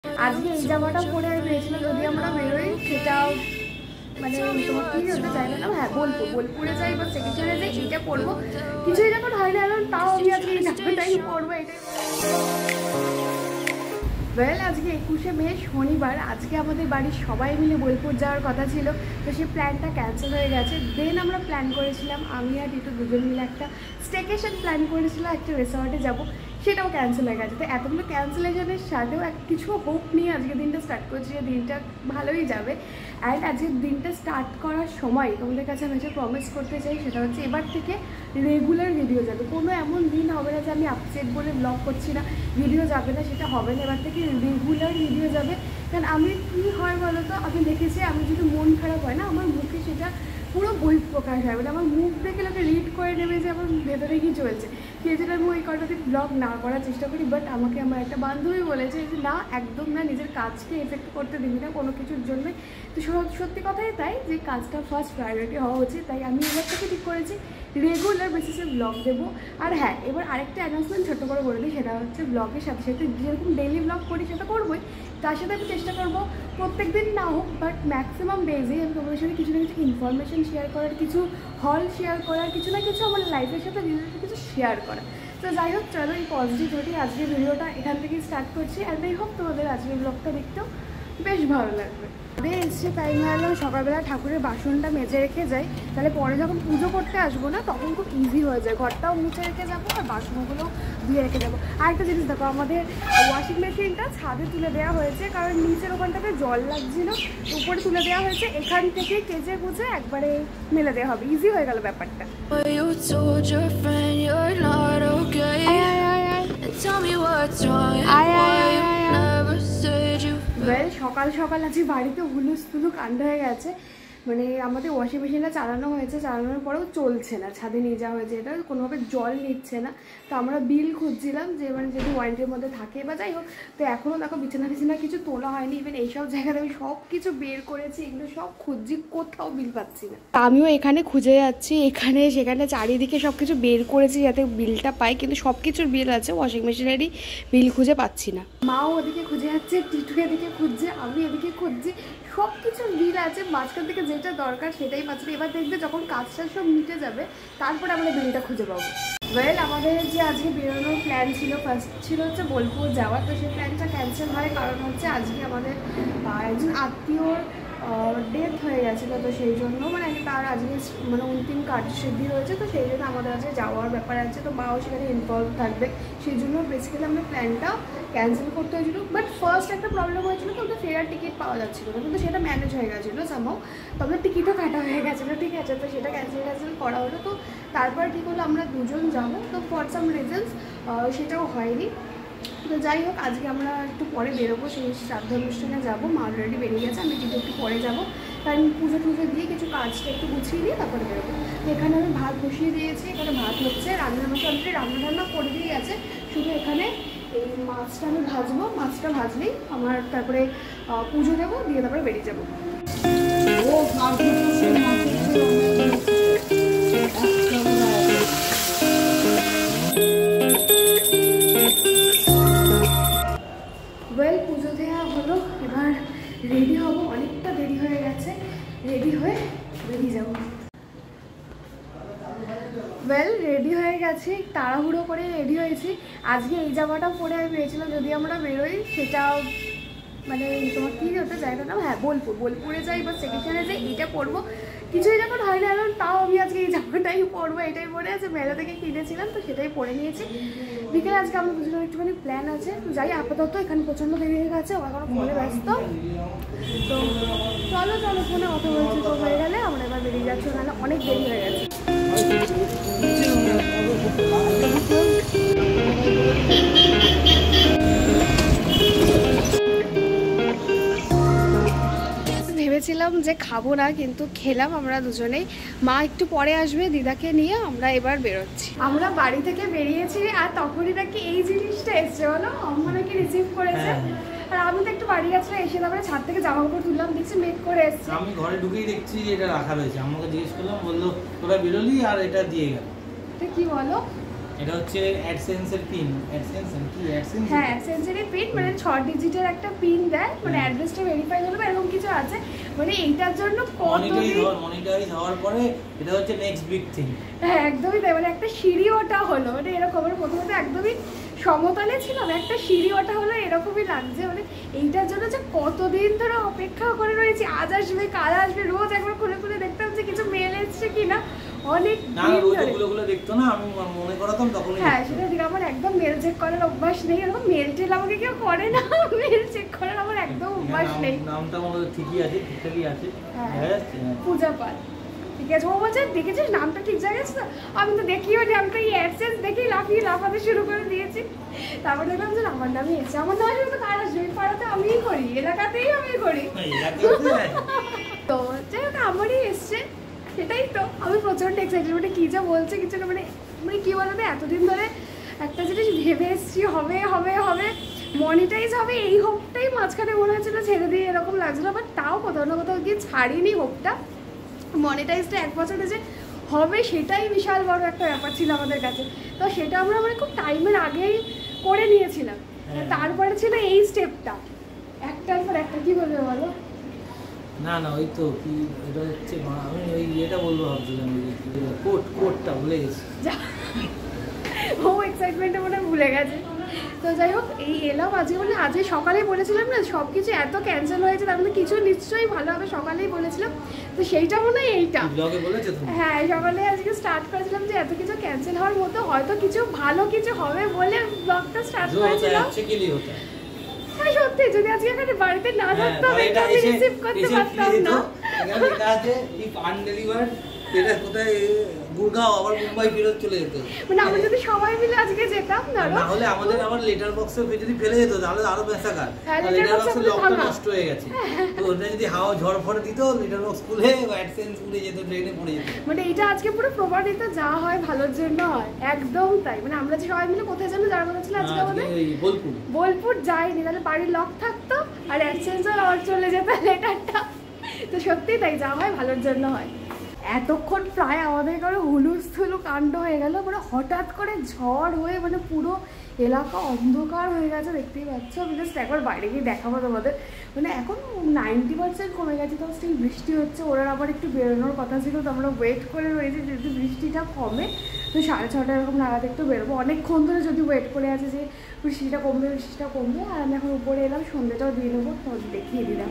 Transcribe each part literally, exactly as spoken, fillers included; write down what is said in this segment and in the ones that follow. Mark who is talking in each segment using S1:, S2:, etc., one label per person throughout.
S1: আজকে এই জামাটা পরে আমি ভেবেছিলাম যদি আমরা বেরোই সেটাও মানে তোমার কি হতে চাই না, হ্যাঁ বলবো বোলপুরে যাই বা সেকেন্ডারে যাই এইটা পরবো, কিছুই যখন হয় না এখন তাও আমি আজকে এই জামাটাই পরবো। এটাই ওয়েল আজকে একুশে মে শনিবার, আজকে আমাদের বাড়ির সবাই মিলে বোলপুর যাওয়ার কথা ছিল, তো সেই প্ল্যানটা ক্যান্সেল হয়ে গেছে। দেন আমরা প্ল্যান করেছিলাম আমি আর টিটু দুজন মিলে একটা স্টেকেশন প্ল্যান করেছিলাম, একটা রিসর্টে যাবো, সেটাও ক্যান্সেল হয়ে গেছে। তো এতগুলো ক্যান্সেলেশনের সাথেও এক কিছু হোপ নিয়ে আজকে দিনটা স্টার্ট করছি, যে দিনটা ভালোই যাবে। অ্যান্ড আজকের দিনটা স্টার্ট করার সময় তোমাদের কাছে আমি একটা প্রমিস করতে চাই, সেটা হচ্ছে এবার থেকে রেগুলার ভিডিও যাবে। কোনো এমন দিন হবে না যে আমি আপসেট বলে ব্লগ করছি না, ভিডিও যাবে না, সেটা হবে না। এবার থেকে রেগুলার ভিডিও যাবে। কারণ আমি কী হয় বলো তো, আমি দেখেছি আমি যদি মন খারাপ হয় না, আমার মুখে সেটা পুরো বই প্রকাশ হয়, মানে আমার মুখ দেখে লোকে রিড করে নেবে যে আমার ভেতরে কী চলছে। সেই জন্য আমি ওই কটা দিন ব্লগ না করার চেষ্টা করি। বাট আমাকে আমার একটা বান্ধবী বলেছে যে না, একদম না, নিজের কাজকে এফেক্ট করতে দিবি না কোনো কিছুর জন্য। তো সত্যি কথাই তাই, যে কাজটা ফার্স্ট প্রায়োরিটি হওয়া উচিত। তাই আমি এবার থেকে ঠিক করেছি রেগুলার বেসিসে ব্লগ দেবো। আর হ্যাঁ, এবার আরেকটা অ্যানাউন্সমেন্ট ছোটো করে বলে দিই, সেটা হচ্ছে ব্লগের সাথে সাথে যেরকম ডেইলি ব্লগ করি সেটা করবোই, তার সাথে আমি চেষ্টা করবো প্রত্যেক দিন না হোক বাট ম্যাক্সিমাম ডেজে আমি তোমাদের সাথে কিছু না কিছু ইনফরমেশন শেয়ার করার, কিছু হল শেয়ার করার, কিছু না কিছু আমার লাইফের সাথে রিলেটেড কিছু শেয়ার করা। তো যাই হোক, চলো এই পজিটিভ হতে আজকের ভিডিওটা এখান থেকেই স্টার্ট করছি। অ্যান্ড আই হোপ তোমাদের আজকের ব্লগটা দেখতেও বেশ ভালো লাগবে। এসছে টাইম হলো সকালবেলা ঠাকুরের বাসনটা মেজে রেখে যাই, তাহলে পরে যখন পুজো করতে আসবো না তখন খুব ইজি হয়ে যায়, ঘরটাও মুছে রেখে যাবো আর বাসনগুলো ধুয়ে রেখে যাবো। আর একটা জিনিস দেখো, আমাদের ওয়াশিং মেশিনটা ছাদে তুলে দেওয়া হয়েছে, কারণ নিচের ওখানটাতে জল লাগছিল, উপরে তুলে দেওয়া হয়েছে। এখান থেকে কেজে কুচে একবারে মেলে দেওয়া হবে, ইজি হয়ে গেল ব্যাপারটা। ওয়েল সকাল সকাল আজকে বাড়িতে হুলুস তুলু কাণ্ড হয়ে গেছে। মানে আমাদের ওয়াশিং মেশিনটা চালানো হয়েছে, চালানোর পরেও চলছে না, ছাদে নিয়ে যাওয়া হয়েছে, এটা কোনোভাবে জল নিচ্ছে না। তো আমরা বিল খুঁজছিলাম যে মানে যদি ওয়ারেন্টির মধ্যে থাকে বা যাই হোক। তো এখনও দেখো বিছানা টিছানা কিছু তোলা হয়নি, ইভেন এইসব জায়গাতে আমি সব কিছু বের করেছি, এগুলো সব খুঁজছি, কোথাও বিল পাচ্ছি না। আমিও এখানে খুঁজে যাচ্ছি, এখানে সেখানে চারিদিকে সব কিছু বের করেছি যাতে বিলটা পাই, কিন্তু সব কিছুর বিল আছে, ওয়াশিং মেশিনেরই বিল খুঁজে পাচ্ছি না। মাও ওদিকে খুঁজে যাচ্ছে, টিটু এদিকে খুঁজছে, আমি এদিকে খুঁজছি, সব কিছুর বিল আছে, মাঝখান থেকে যেটা দরকার সেটাই পাচ্ছি। এবার দেখবে যখন কাজটা সব মিটে যাবে তারপরে আমরা বিলটা খুঁজে পাবো। ওয়েল আমাদের যে আজকে বেরোনোর প্ল্যান ছিল, ফার্স্ট ছিল হচ্ছে বোলপুর যাওয়া, তো সেই প্ল্যানটা ক্যান্সেল হয়, কারণ হচ্ছে আজকে আমাদের একজন আত্মীয়র ডেথ হয়ে গেছিলো, তো সেই জন্য মানে তার আজকে মানে অন্তিম কার্যসিদ্ধি হয়েছে, তো সেই জন্য আমাদের আজকে যাওয়ার ব্যাপার আছে, তো মাও সেখানে ইনভলভ থাকবে, সেই জন্য বেসিক্যালি আমরা প্ল্যানটা ক্যান্সেল করতে হয়েছিল। বাট ফার্স্ট একটা প্রবলেম হয়েছিল কি, ওদের ফেরার টিকিট পাওয়া যাচ্ছিলো না, কিন্তু সেটা ম্যানেজ হয়ে গেছিলো সামহাও, তবে টিকিটও কাটা হয়ে গেছিলো, ঠিক আছে, তো সেটা ক্যান্সেল ক্যান্সেল করা হলো। তো তারপর ঠিক হলো আমরা দুজন যাবো, তো ফর সাম রিজনস সেটাও হয়নি। তো যাই হোক, আজকে আমরা একটু পরে বেরোবো, সেই শ্রাদ্ধ অনুষ্ঠানে যাবো, মা অলরেডি বেরিয়ে গেছে, আমি কিন্তু একটু পরে যাবো, কারণ পুজো টুজো দিয়ে কিছু কাজটা একটু গুছিয়ে দিয়ে তারপরে বেরোবো। তো এখানে আমি ভাত বসিয়ে দিয়েছি, এখানে ভাত হচ্ছে, রান্নার মতো অলরেডি রান্না টান্না করে দিয়ে গেছে, শুধু এখানে এই মাছটা আমি ভাজবো, মাছটা ভাজলেই আমার তারপরে পুজো দেবো, দিয়ে তারপরে বেরিয়ে যাবো। ওয়েল পুজো দেওয়া হলো, এবার রেডি হবো, অনেকটা দেরি হয়ে গেছে, রেডি হয়ে বেরিয়ে যাবো। ওয়েল রেডি হয়ে গেছি, তাড়াহুড়ো করে রেডি হয়েছি। আজকে এই জামাটা পরে আমি ভেবেছিলাম যদি আমরা বেরোই সেটাও মানে তোমার কী হতে চাই না, হ্যাঁ বোলপুর বোলপুরে যাই বা সেকেন্ডারে যাই, এইটা পরবো, কিছুই যখন হয় না এখন তাও আমি আজকে এই জামাটাই পরবো, এটাই পরে আছে, মেলা থেকে কিনেছিলাম, তো সেটাই পরে নিয়েছি। বিকেলে আজকে আমরা দুজনের একটুখানি প্ল্যান আছে, যাই আপাতত, এখানে প্রচণ্ড দেরি হয়ে গেছে, ও এখনো ফোনে ব্যস্ত, তো চলো চলো ফোনে কথা বলছি, তো হয়ে গেলে আমরা এবার বেরিয়ে যাচ্ছি, নাহলে অনেক দেরি হয়ে গেছে। ভেবেছিলাম যে খাবো না, কিন্তু খেলাম আমরা দুজনেই। মা একটু পরে আসবে দিদাকে নিয়ে, আমরা এবার বেরোচ্ছি। আমরা বাড়ি থেকে বেরিয়েছি আর তখনই নাকি এই জিনিসটা এসছে, বলো আম্মা নাকি রিসিভ করেছে, আর আমি তো একটু বাড়ি গেছিলাম, এসে তারপরে ছাদ থেকে জামা কাপড় তুললাম, দেখছি মেক করে এসছে।
S2: আমি ঘরে ঢুকেই দেখছি যে এটা রাখা রয়েছে, আমাকে জিজ্ঞেস করলাম, বললো তোরা বেরোলি আর এটা দিয়ে গেল।
S1: কি বলো?
S2: এটা হচ্ছে Adsense এর পিন। Adsense কি Adsense?
S1: হ্যাঁ Adsense এর পিন, মানে ছয় ডিজিটের একটা পিন দেয়, মানে অ্যাড্রেসটা ভেরিফাই হলো এরকম কিছু আছে। মানে এইটার জন্য
S2: মনিটাইজ মনিটাইজ হওয়ার পরে এটা হচ্ছে নেক্সট বিগ থিং।
S1: হ্যাঁ একদমই তাই, মানে একটা সিঁড়ি ওটা হলো, মানে এরকম প্রথমে তো একদমই সমতলে ছিল, একটা সিঁড়ি ওটা হলো এরকমই লাগছে। মানে এইটার জন্য যে কতদিন ধরে অপেক্ষা করে রয়েছি, আজ আসবে কাল আসবে, রোজ একবার খুলে খুলে দেখতাম যে কিছু মেল এসছে কিনা। অনেক
S2: না রোজ ওগুলো দেখতো না, আমি মনে করতাম তখন।
S1: হ্যাঁ সেটা ঠিক, আমার একদম মেল চেক করার অভ্যাস নেই, এরকম মেল টেল আমাকে কেউ করে না, মেল চেক করার আমার একদম অভ্যাস নেই।
S2: নামটা মনে ঠিকই আছে, ঠিকঠাকই আছে।
S1: পূজা পাল, ঠিক আছে। ও বলছে দেখেছিস নামটা ঠিক জায়গায় আছে? আমি তো দেখিও নি, আমি তো এই অ্যাডসেন্স দেখেই লাফিয়ে লাফাতে শুরু করে দিয়েছি। তারপর দেখলাম যে আমার নামই এসেছে, আমার নাম আসবে তো কার আসবে, পাড়াতে আমিই করি, এলাকাতেই আমি করি। তো যাই হোক আমারই এসছে, সেটাই তো আমি প্রচন্ড এক্সাইটেড। মানে কী যা বলছে কিছু না, মানে মানে কী বলতো, এতদিন ধরে একটা জিনিস ভেবে এসছি হবে হবে হবে মনিটাইজ হবে, এই হোপটাই মাঝখানে মনে হচ্ছিল ছেড়ে দিয়ে এরকম লাগছিল, বাট তাও কোথাও না কোথাও গিয়ে ছাড়িনি হোপটা। মনিটাইজটা এক বছরে যে হবে সেটাই বিশাল বড় একটা ব্যাপার ছিল আমাদের কাছে। তো সেটা আমরা মানে খুব টাইমের আগেই করে নিয়েছিলাম। তারপরে ছিল এই স্টেপটা, একটার পর একটা। কি বলবে বলো?
S2: না না ওই তো কি এটা হচ্ছে, আমি ওই এটা বলবো ভাবছিলাম, কোট কোটটা ভুলে গেছি।
S1: ও এক্সাইটমেন্টে মনে ভুলে গেছে। তো যাই হোক এই এলাম আজকে, মানে আজকে সকালেই বলেছিলাম না সব কিছু এত ক্যান্সেল হয়েছে, তার মধ্যে কিছু নিশ্চয়ই ভালো হবে, সকালেই বলেছিলাম। তো সেইটা মনে হয় এইটা হ্যাঁ সকালে আজকে স্টার্ট করেছিলাম যে এত কিছু ক্যান্সেল হওয়ার মতো হয়তো কিছু ভালো কিছু হবে বলে ব্লগটা স্টার্ট করেছিলাম। হ্যাঁ সত্যি, যদি আজকে এখানে বাড়িতে না থাকতাম এটা আমি রিসিভ করতে পারতাম না।
S2: এখানে লেখা আছে ইফ আনডেলিভার্ড, এটা কোথায় গুরগাঁও আবার মুম্বাই ফেরত চলে যেত।
S1: মানে আমরা যদি সবাই মিলে আজকে যেতাম না,
S2: না হলে আমাদের আবার লেটার বক্সে যদি ফেলে যেত তাহলে আরো বেসাকার। লেটার বক্সের লকটা নষ্ট হয়ে গেছে, তো ওটা যদি হাওয়া ঝড় ফড় দিত লেটার বক্স খুলে অ্যাডসেন্স উড়ে যেত, ট্রেনে পড়ে যেত।
S1: মানে এটা আজকে পুরো প্রমাণিত, যা হয় ভালোর জন্য হয়, একদম তাই। মানে আমরা যে সবাই মিলে কোথায় যেন যাওয়ার কথা ছিল আজকে আমাদের
S2: বোলপুর,
S1: বোলপুর যাইনি, তাহলে বাড়ির লক থাকতো আর অ্যাডসেন্সও আবার চলে যেত লেটারটা। তো সত্যি তাই, যা হয় ভালোর জন্য হয়। এতক্ষণ প্রায় আমাদের কারো হুলুস্থুলু কাণ্ড হয়ে গেল, মানে হঠাৎ করে ঝড় হয়ে মানে পুরো এলাকা অন্ধকার হয়ে গেছে, দেখতেই পাচ্ছ। আমি জাস্ট একবার বাইরে গিয়ে দেখাবো তোমাদের। মানে এখন নাইনটি পার্সেন্ট কমে গেছে, তো স্টিল বৃষ্টি হচ্ছে, ওরা আবার একটু বেরোনোর কথা ছিল, তো আমরা ওয়েট করে রয়েছি যদি বৃষ্টিটা কমে তো সাড়ে ছটা এরকম নাগাদ একটু বেরোবো। অনেকক্ষণ ধরে যদি ওয়েট করে আছে যে বৃষ্টিটা কমবে বৃষ্টিটা কমবে, আর আমি এখন উপরে এলাম, সন্ধ্যেটাও দিয়ে নেবো, তো দেখিয়ে দিলাম।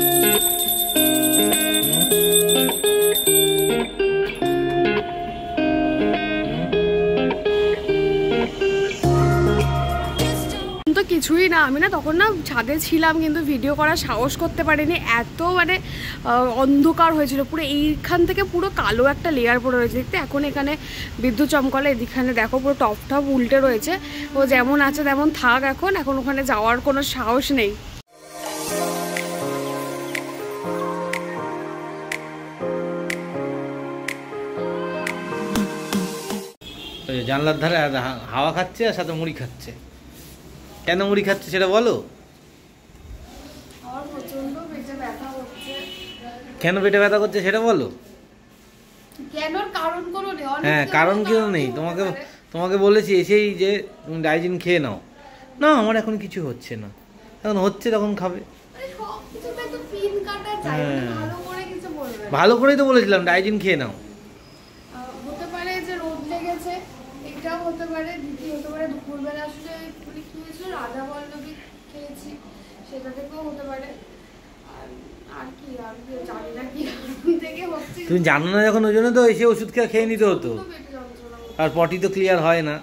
S1: কিছুই না, আমি না তখন না ছাদে ছিলাম, কিন্তু ভিডিও করার সাহস করতে পারিনি, এত মানে অন্ধকার হয়েছিল পুরো। এইখান থেকে পুরো কালো একটা লেয়ার পড়ে রয়েছে দেখতে। এখন এখানে বিদ্যুৎ চমকালে, এদিকে দেখো পুরো টপ টপ উল্টে রয়েছে। ও যেমন আছে তেমন থাক, এখন এখন ওখানে যাওয়ার কোনো সাহস নেই।
S2: জানলার ধারে হাওয়া খাচ্ছে আর সাথে মুড়ি খাচ্ছে। কেন মুড়ি খাচ্ছে সেটা বলো? কেন পেটে ব্যথা করছে সেটা বলো? হ্যাঁ কারণ কেউ নেই, তোমাকে তোমাকে বলেছি এসেই যে তুমি ডাইজিন খেয়ে নাও। না আমার এখন কিছু হচ্ছে না, এখন হচ্ছে তখন খাবে। হ্যাঁ ভালো করেই তো বলেছিলাম ডাইজিন খেয়ে নাও।
S1: হতে পারে যে রোদ লেগেছে, এটাও হতে পারে, দ্বিতীয় হতে পারে দুপুরবেলা আসলে কি হয়েছিল রাজা বল্লভী খেয়েছি, সেটা থেকেও হতে পারে। আর কি আর জানি না কি থেকে হচ্ছে,
S2: তুমি জানো না যখন, ওই জন্য তো এসে ওষুধ খেয়ে খেয়ে নিতে হতো, আর পটি তো ক্লিয়ার হয় না।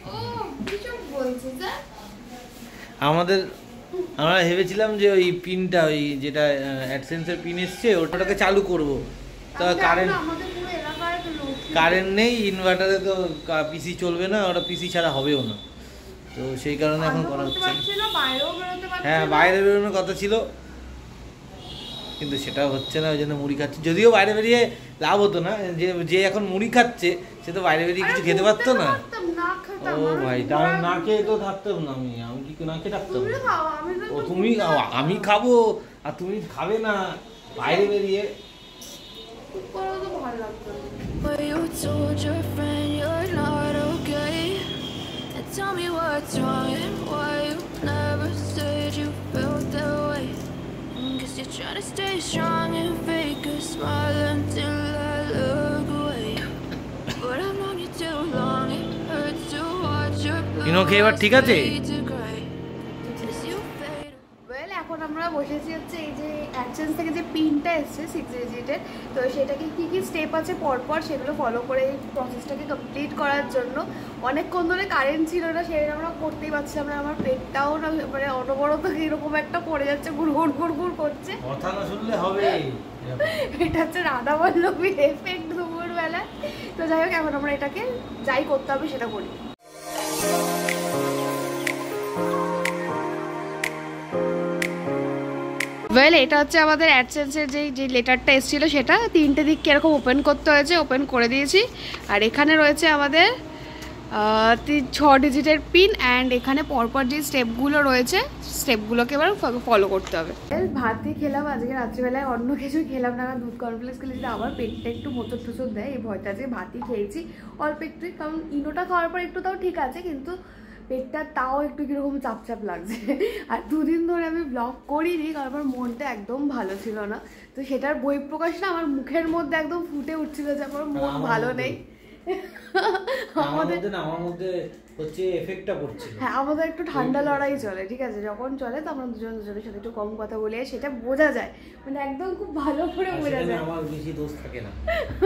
S2: আমাদের আমরা ভেবেছিলাম যে ওই পিনটা, ওই যেটা অ্যাডসেন্সের পিন এসছে ওটাকে চালু করব, তো কারেন্ট কারেন্ট নেই, ইনভার্টারে তো পিসি চলবে না, ওটা পিসি ছাড়া হবেও না, তো সেই কারণে এখন করা হচ্ছে। হ্যাঁ বাইরে বেরোনোর কথা ছিল কিন্তু সেটাও হচ্ছে না, ওই জন্য মুড়ি খাচ্ছি। যদিও বাইরে বেরিয়ে লাভ হতো না, যে যে এখন মুড়ি খাচ্ছে সে তো বাইরে বেরিয়ে কিছু খেতে পারতো না। ও ভাই তার না খেয়ে তো থাকতাম না, আমি আমি কি না খেয়ে থাকতাম? ও তুমি আমি খাবো আর তুমি খাবে না বাইরে বেরিয়ে।
S3: But you told your friend you're not okay. tell me what's wrong and why you never said you felt that way. Guess you're trying to stay strong and fake a smile until I look away. But I've known you too long, it hurts to watch your
S2: ইনো কি এবার ঠিক আছে?
S1: Well এখন আমরা বসেছি হচ্ছে এই যে অ্যাডসেন্স থেকে যে পিনটা এসছে সিক্স ডিজিটের, তো সেটাকে কী কী স্টেপ আছে পরপর সেগুলো ফলো করে এই প্রসেসটাকে কমপ্লিট করার জন্য। অনেকক্ষণ ধরে কারেন্ট ছিল না, সেটা আমরা করতেই পারছিলাম না। আমার পেটটাও না মানে অনবরত এরকম একটা পড়ে যাচ্ছে, গুড় গুড় গুড় গুড় করছে।
S2: কথা না শুনলে হবে।
S1: এটা হচ্ছে রাধা বল্লভীর এফেক্ট দুপুরবেলায়। তো যাই হোক এখন আমরা এটাকে যাই করতে হবে সেটা করি। ওয়েল এটা হচ্ছে আমাদের অ্যাডসেন্সের যেই যে লেটারটা এসেছিলো সেটা তিনটে দিক কীরকম ওপেন করতে হয়েছে, ওপেন করে দিয়েছি। আর এখানে রয়েছে আমাদের ছ ডিজিটের পিন অ্যান্ড এখানে পরপর যে স্টেপগুলো রয়েছে স্টেপগুলোকে এবার ফলো করতে হবে। ভাতই খেলাম আজকে রাত্রিবেলায়, অন্য কিছু খেলাম না, দুধ কর্নফ্লেক্স খেলে যদি আবার পেটটা একটু মোচর টোচর দেয় এই ভয়টা। আজকে ভাতই খেয়েছি অল্প একটুই, কারণ ইনোটা খাওয়ার পর একটু তাও ঠিক আছে, কিন্তু পেটটা তাও একটু কীরকম চাপচাপ লাগছে। আর দুদিন ধরে আমি ব্লগ করিনি কারণ আমার মনটা একদম ভালো ছিল না, তো সেটার বহিঃপ্রকাশটা আমার মুখের মধ্যে একদম ফুটে উঠছিল যে আমার মন ভালো নেই। আমাদের
S2: আমার মধ্যে হচ্ছে এফেক্টটা পড়ছে।
S1: হ্যাঁ আমাদের একটু ঠান্ডা লড়াই চলে, ঠিক আছে, যখন চলে তো আমরা দুজন দুজনের সাথে একটু কম কথা বলি, সেটা বোঝা যায়, মানে একদম খুব ভালো করে বোঝা যায়।
S2: আমার বেশি দোষ থাকে না।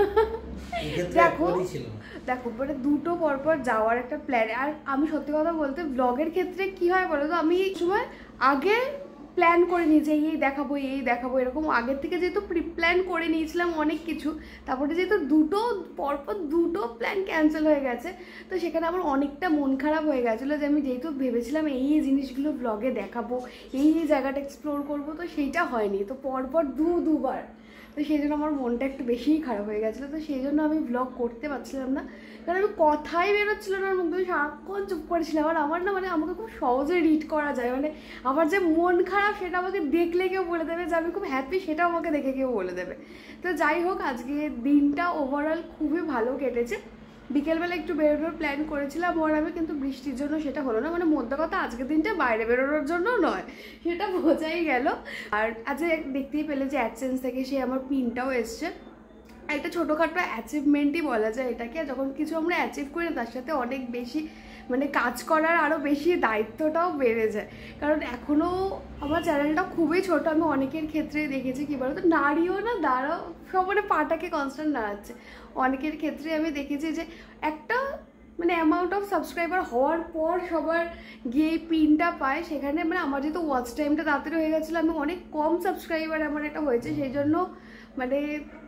S1: দেখো দেখো মানে দুটো পরপর যাওয়ার একটা প্ল্যান। আর আমি সত্যি কথা বলতে ব্লগের ক্ষেত্রে কি হয় বলো তো, আমি এই সময় আগে প্ল্যান করে নিয়েছি এই দেখাবো এই দেখাবো এরকম, আগের থেকে যেহেতু প্রি প্ল্যান করে নিয়েছিলাম অনেক কিছু, তারপরে যেহেতু দুটো পরপর দুটো প্ল্যান ক্যান্সেল হয়ে গেছে, তো সেখানে আমার অনেকটা মন খারাপ হয়ে গেছিলো যে আমি যেহেতু ভেবেছিলাম এই এই জিনিসগুলো ব্লগে দেখাবো, এই এই জায়গাটা এক্সপ্লোর করবো, তো সেইটা হয়নি। তো পরপর দু দুবার তো সেই জন্য আমার মনটা একটু বেশিই খারাপ হয়ে গেছিলো, তো সেই জন্য আমি ব্লগ করতে পারছিলাম না, কারণ আমি কথাই বেরোচ্ছিল না আমার মুখে, সারাক্ষণ চুপ করেছিলাম। আর আমার না মানে আমাকে খুব সহজে রিড করা যায়, মানে আমার যে মন খারাপ সেটা আমাকে দেখলে কেউ বলে দেবে, যে আমি খুব হ্যাপি সেটাও আমাকে দেখে কেউ বলে দেবে। তো যাই হোক আজকে দিনটা ওভারঅল খুবই ভালো কেটেছে। বিকেলবেলা একটু বেরোনোর প্ল্যান করেছিলাম ওর আমি, কিন্তু বৃষ্টির জন্য সেটা হলো না। মানে মধ্যে কথা আজকের দিনটা বাইরে বেরোনোর জন্য নয়, সেটা বোঝাই গেল। আর আজকে দেখতেই পেলে যে অ্যাডসেন্স থেকে সে আমার পিনটাও এসছে, একটা ছোটোখাটো অ্যাচিভমেন্টই বলা যায় এটাকে। যখন কিছু আমরা অ্যাচিভ করি তার সাথে অনেক বেশি মানে কাজ করার আরও বেশি দায়িত্বটাও বেড়ে যায়। কারণ এখনও আমার চ্যানেলটা খুবই ছোট, আমি অনেকের ক্ষেত্রে দেখেছি কী বলতো নাড়িও না দাঁড়াও সবারে পাটাকে কনস্ট্যান্ট নাড়াচ্ছে। অনেকের ক্ষেত্রে আমি দেখেছি যে একটা মানে অ্যামাউন্ট অফ সাবস্ক্রাইবার হওয়ার পর সবার গিয়ে পিনটা পায়, সেখানে মানে আমার যেহেতু ওয়াচ টাইমটা তাড়াতাড়ি হয়ে গেছিলো, আমি অনেক কম সাবস্ক্রাইবার আমার এটা হয়েছে, সেই জন্য মানে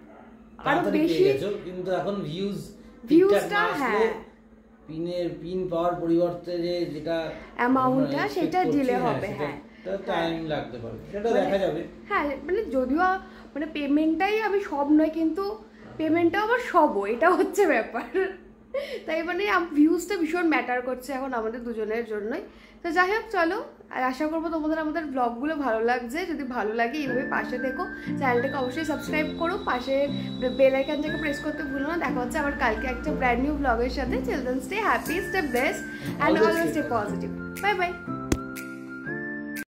S1: আরো বেশি
S2: কিন্তু এখন ভিউজ
S1: ভিউজটা হ্যাঁ
S2: পিনের পিন পাওয়ার পরিবর্তে যে যেটা
S1: অ্যামাউন্টটা সেটা ডিলে হবে, হ্যাঁ
S2: টাইম লাগতে পারে, সেটা দেখা যাবে।
S1: হ্যাঁ মানে যদিও মানে পেমেন্টটাই আমি সব নয়, কিন্তু পেমেন্টটাও আবার সবও, এটা হচ্ছে ব্যাপার। তাই মানে ভিউজটা ভীষণ ম্যাটার করছে এখন আমাদের দুজনের জন্যই। তো যাই হোক চলো, আর আশা করবো তোমাদের আমাদের ব্লগগুলো ভালো লাগছে। যদি ভালো লাগে এইভাবে পাশে দেখো, চ্যানেলটাকে অবশ্যই সাবস্ক্রাইব করো, পাশে বেল আইকনটাকে প্রেস করতে ভুলো না। দেখা হচ্ছে আবার কালকে একটা ব্র্যান্ড নিউ ব্লগের সাথে। Children stay happy, stay best and always stay positive. Bye by.